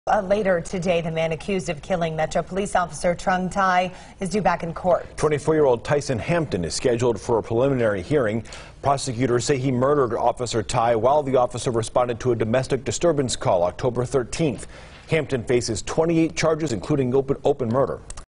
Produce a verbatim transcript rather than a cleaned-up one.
Uh, later today, the man accused of killing Metro Police Officer Trung Tai is due back in court. twenty-four-year-old Tyson Hampton is scheduled for a preliminary hearing. Prosecutors say he murdered Officer Tai while the officer responded to a domestic disturbance call October thirteenth. Hampton faces twenty-eight charges, including open, open murder.